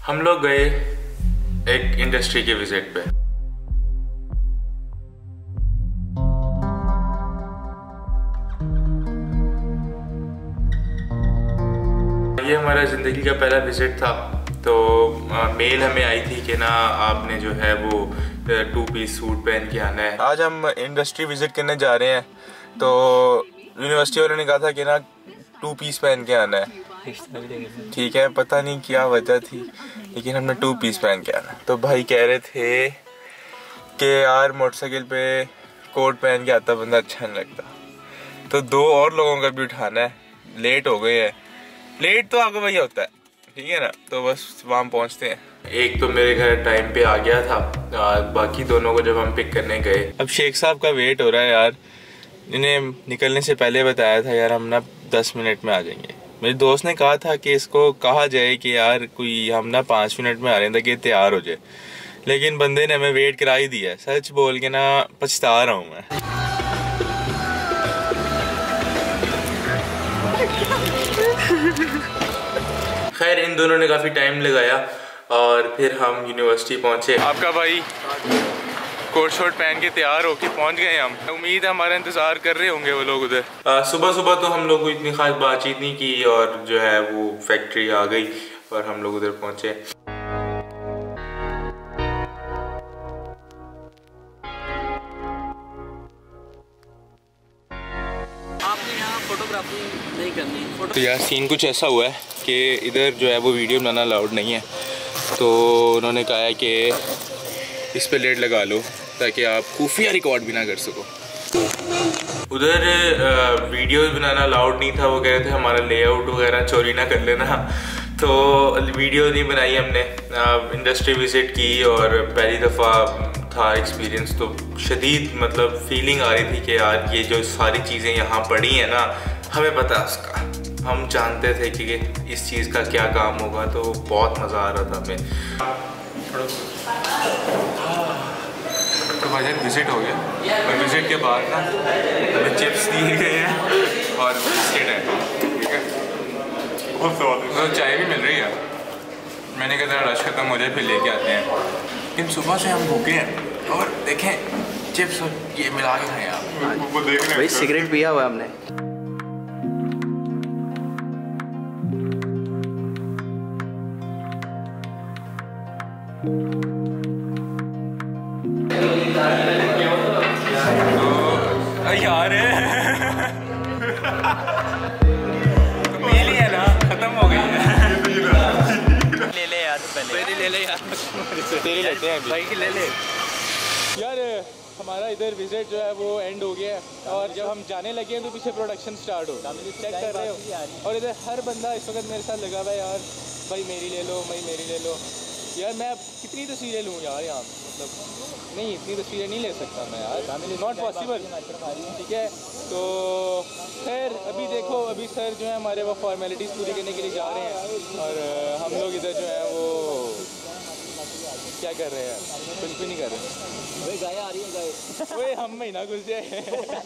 हम लोग गए एक इंडस्ट्री के विजिट पे। ये हमारा ज़िंदगी का पहला विजिट था। तो मेल हमें आई थी कि ना आपने जो है वो 2 पीस सूट पहन के आना है। आज हम इंडस्ट्री विजिट करने जा रहे हैं, तो यूनिवर्सिटी वालों ने कहा था कि ना 2 पीस पहन के आना है। ठीक है, पता नहीं क्या वजह थी, लेकिन हमने 2 पीस पहन के आना। तो भाई कह रहे थे कि यार मोटरसाइकिल पे कोट पहन के आता बंदा अच्छा नहीं लगता, तो 2 और लोगों का भी उठाना है। लेट हो गए हैं, लेट तो आपको भैया होता है, ठीक है ना। तो बस वहाँ पहुँचते हैं। एक तो मेरे घर टाइम पे आ गया था, बाकी दोनों को जब हम पिक करने गए। अब शेख साहब का वेट हो रहा है यार। इन्हें निकलने से पहले बताया था यार हम ना 10 मिनट में आ जाएंगे। मेरे दोस्त ने कहा था कि इसको कहा जाए कि यार कोई हम ना 5 मिनट में आ रहे हैं ताकि तैयार हो जाए, लेकिन बंदे ने हमें वेट करा ही दिया है। सच बोल के ना पछता रहा हूँ मैं। खैर इन दोनों ने काफ़ी टाइम लगाया और फिर हम यूनिवर्सिटी पहुँचे। आपका भाई कोट शॉट पहन के तैयार होके पहुंच गए हम। उम्मीद है हमारा इंतज़ार कर रहे होंगे वो लोग उधर। सुबह सुबह तो हम लोग को इतनी खास बातचीत नहीं की और जो है वो फैक्ट्री आ गई और हम लोग उधर पहुंचे। आपने यहाँ फोटोग्राफी नहीं करनी। तो यार सीन कुछ ऐसा हुआ है कि इधर जो है वो वीडियो बनाना अलाउड नहीं है, तो उन्होंने कहा है कि इस पे लेट लगा लो ताकि आप खुफिया रिकॉर्ड भी ना कर सको। उधर वीडियोस बनाना अलाउड नहीं था। वो कह रहे थे हमारा लेआउट वगैरह चोरी ना कर लेना, तो वीडियो नहीं बनाई हमने। इंडस्ट्री विजिट की और पहली दफ़ा था एक्सपीरियंस, तो शदीद मतलब फीलिंग आ रही थी कि यार ये जो सारी चीज़ें यहाँ पड़ी हैं ना, हमें पता है उसका, हम जानते थे कि इस चीज़ का क्या काम होगा, तो बहुत मज़ा आ रहा था हमें। तो भाईजान विजिट हो गया और विजिट के बाद ना हमें चिप्स दिए गए हैं और बिस्किट है, ठीक है। तो चाय भी मिल रही है। मैंने कहा था रश खत्म हो जाए फिर लेके आते हैं, लेकिन सुबह से हम भूखे हैं और देखें चिप्स और ये मिला के खाएं आप। भाई सिगरेट पिया हुआ हमने। यार मिली है ना, खत्म हो गई है। ले ले यार, पहले ले ले यार, तेरी लेते हैं भाई की ले ले यार। हमारा इधर विजिट जो है वो एंड हो गया है और जब हम जाने लगे हैं तो पीछे प्रोडक्शन स्टार्ट हो। चेक कर रहे हो और इधर हर बंदा इस वक्त मेरे साथ लगा हुआ है यार, भाई मेरी ले लो, भाई मेरी ले लो। यार मैं अब कितनी तस्वीरें लूँ यार यहाँ, मतलब नहीं इतनी तस्वीरें नहीं ले सकता मैं यार, नॉट पॉसिबल, ठीक है। तो खैर अभी देखो, अभी सर जो है हमारे वो फॉर्मेलिटीज़ पूरी करने के लिए जा रहे हैं और हम लोग इधर जो है वो क्या कर रहे हैं, कुछ भी नहीं कर रहे। गाय आ रही है, गाय ओए हम महीना घुस जाए।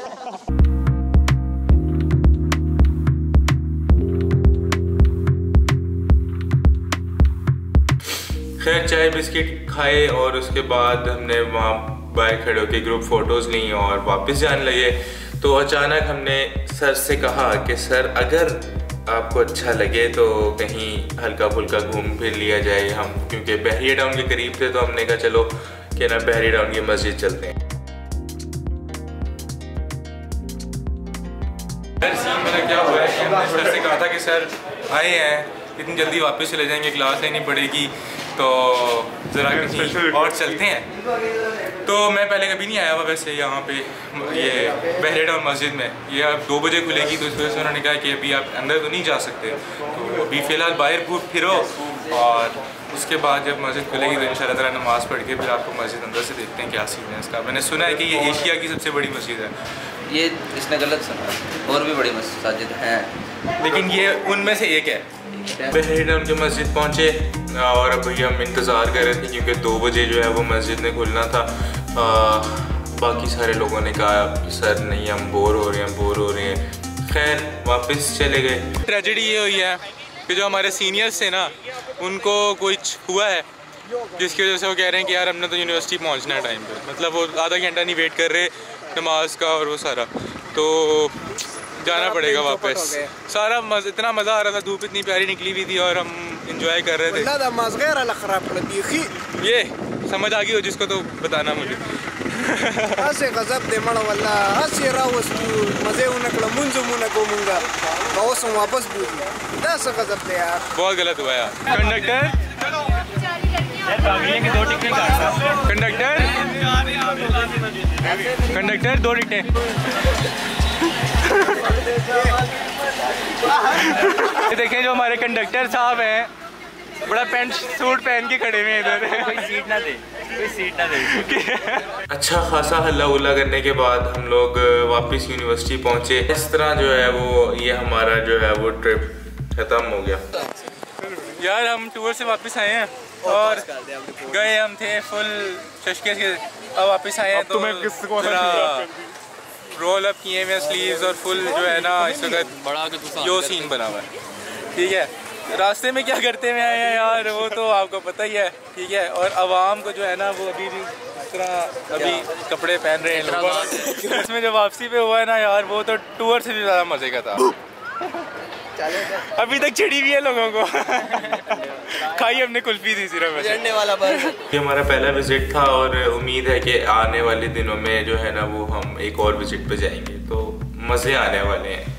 खैर चाय बिस्किट खाए और उसके बाद हमने वहाँ बाहर खड़े होकर ग्रुप फ़ोटोज़ ली और वापस जाने लगे। तो अचानक हमने सर से कहा कि सर अगर आपको अच्छा लगे तो कहीं हल्का फुल्का घूम फिर लिया जाए हम, क्योंकि बहरिया टाउन के करीब थे, तो हमने कहा चलो कि ना बहरिया टाउन की मस्जिद चलते हैं। सीन मेरा क्या हुआ है कि हमने सर से कहा था कि सर आए हैं, इतनी जल्दी वापस चले जाएंगे, क्लास लेनी पड़ेगी, तो ज़रा कहीं और चलते हैं। तो मैं पहले कभी नहीं आया हुआ वैसे यहाँ पे ये बहरिया टाउन मस्जिद में। ये अब 2 बजे खुलेगी, तो इस वजह से उन्होंने कहा कि अभी आप अंदर तो नहीं जा सकते, तो अभी फ़िलहाल बाहर घूम फिरो और उसके बाद जब मस्जिद खुलेगी तो इंशाल्लाह ताला नमाज़ पढ़ के फिर आपको मस्जिद अंदर से देखते हैं क्या सीन है इसका। मैंने सुना है कि ये एशिया की सबसे बड़ी मस्जिद है। ये इसने गलत सुना, और भी बड़ी मस्जिद हैं, लेकिन ये उनमें से एक है। बहरिया टाउन की मस्जिद पहुँचे और अभी हम इंतज़ार कर रहे थे क्योंकि 2 बजे जो है वो मस्जिद ने खुलना था। बाकी सारे लोगों ने कहा कि सर नहीं हम बोर हो रहे हैं, बोर हो रहे हैं। खैर वापस चले गए। ट्रेजेडी ये हुई है कि जो हमारे सीनियर्स थे ना उनको कुछ हुआ है जिसकी वजह से वो कह रहे हैं कि यार हमने तो यूनिवर्सिटी पहुंचना है टाइम पे, मतलब वो आधा घंटा नहीं वेट कर रहे नमाज का और वो सारा, तो जाना पड़ेगा वापस। सारा इतना मज़ा आ रहा था, धूप इतनी प्यारी निकली हुई थी और हम इंजॉय कर रहे थे। ये समझ आ गई हो जिसको तो बताना मुझे। बहुत गलत हुआ यार। कंडक्टर कंडक्टर 2 टिकटें। देखें जो हमारे कंडक्टर साहब हैं बड़ा पैंट सूट पहन के खड़े हुए हैं इधर। कोई सीट ना दे। अच्छा खासा हल्ला उल्ला करने के बाद हम लोग वापस यूनिवर्सिटी पहुंचे। इस तरह जो है वो ये हमारा जो है वो ट्रिप खत्म हो गया यार। हम टूर से वापस आए हैं और गए हम थे फुल चश्के से, अब वापस आए हैं तो रोल अप किए हुए स्लीव्स और फुल जो है ना इस वक्त यो सीन बना हुआ है। ठीक है, रास्ते में क्या करते हुए आए हैं यार वो तो आपको पता ही है। ठीक है, और आवाम को जो है ना वो अभी भी इस तरह अभी कपड़े पहन रहे हैं लोग। इसमें जो वापसी पे हुआ है ना यार वो तो टूर से भी ज़्यादा मज़े का था। अभी तक चिड़ी भी है लोगों को। खाई हमने कुल्फी थी सिर्फ वाला बस। ये हमारा पहला विजिट था और उम्मीद है कि आने वाले दिनों में जो है ना वो हम एक और विजिट पे जाएंगे, तो मज़े आने वाले हैं।